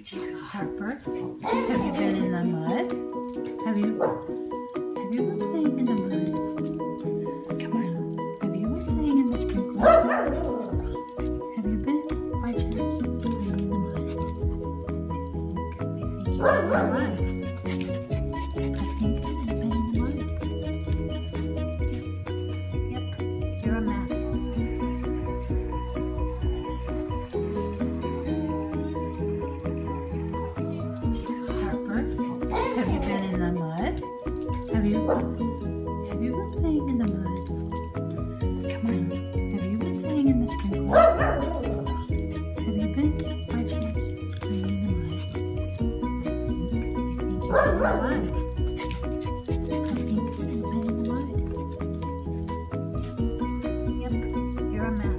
Harper, have you been in the mud? Have you been playing in the mud? Come on. Have you been playing in the sprinkler? Have you been, by chance, playing in the mud? I think you're in the mud. I think you've been in the mud. Yep, you're a mess. Have you been in the mud? Have you been playing in the mud? Come on. Have you been playing in the sprinkler? Have you been, by chance, playing in the mud? I think you've been in the mud. Yep, you're a mess.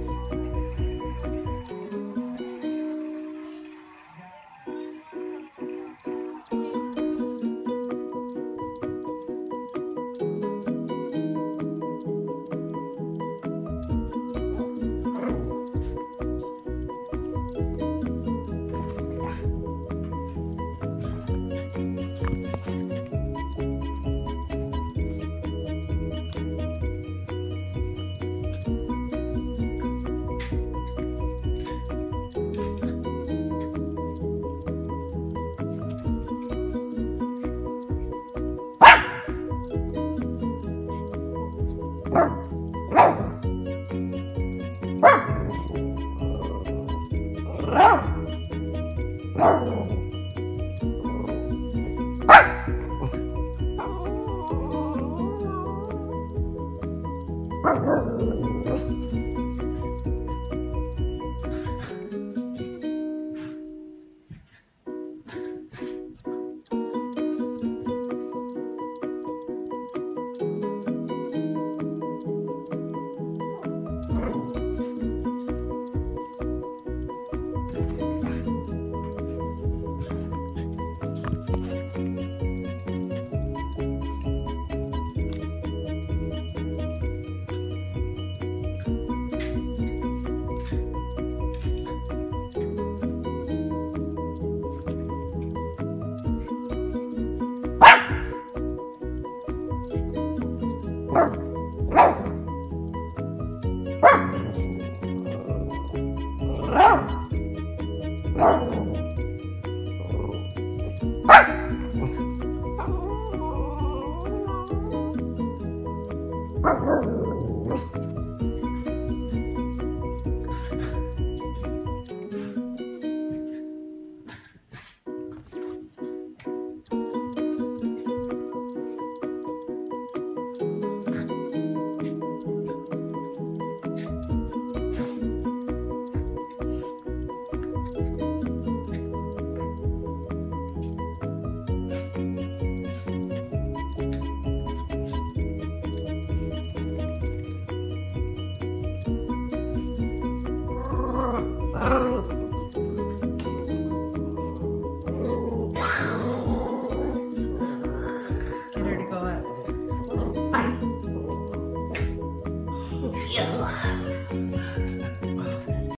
Wow.